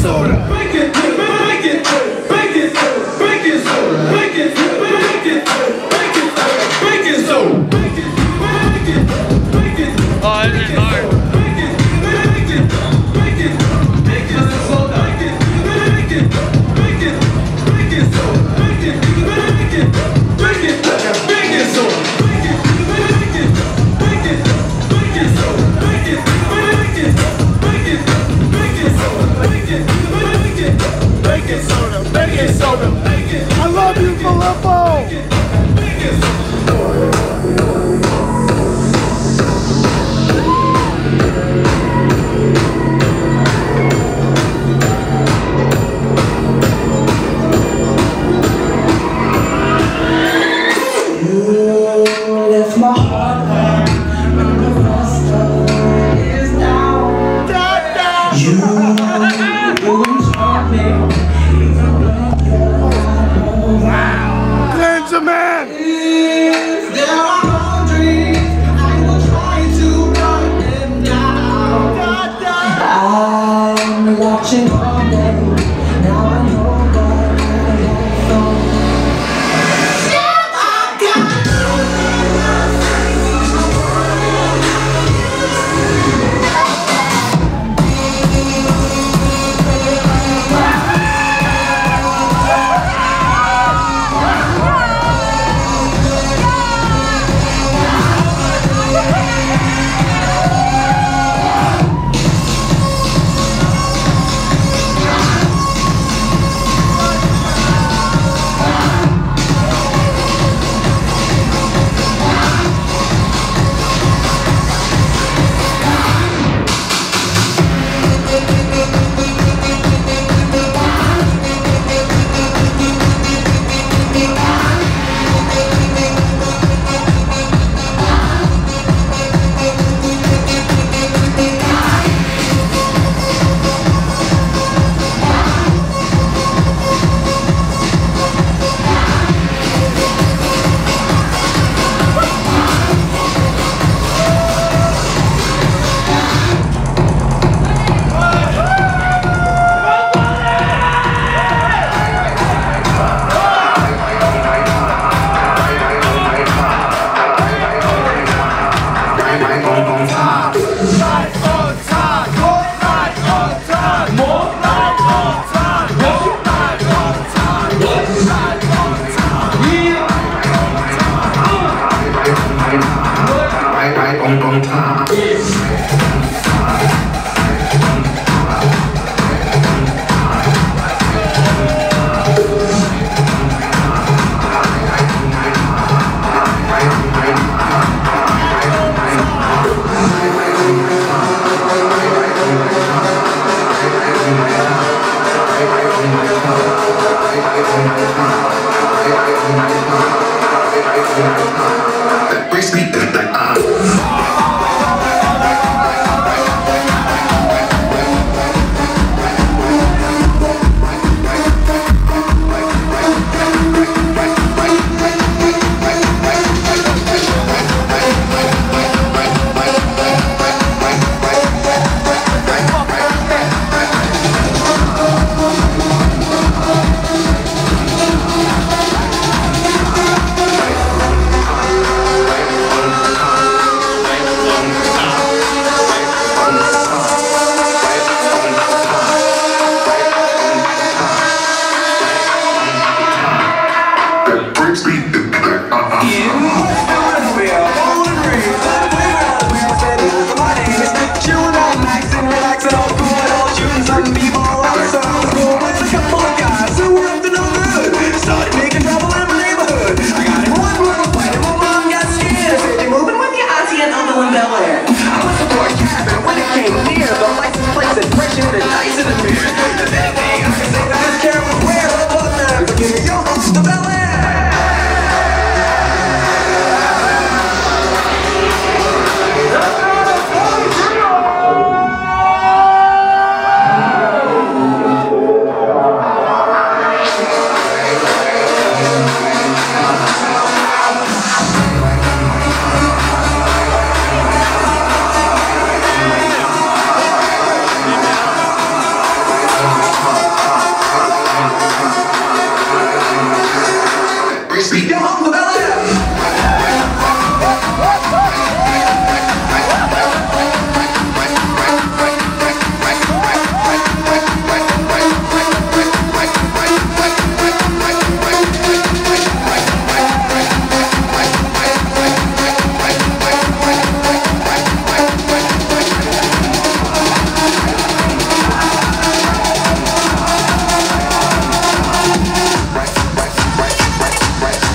soda. Baking soda. Baking soda. Baking soda. Baking soda. Baking soda. Oh, this is hard. I love you, Filippo! Left my heart when the rest of it is down. You wouldn't hurt me even when you're not around. Benjamin! If there are no dreams, I will try to run them down. I'm watching all day. Now I know that I have found. Right on time.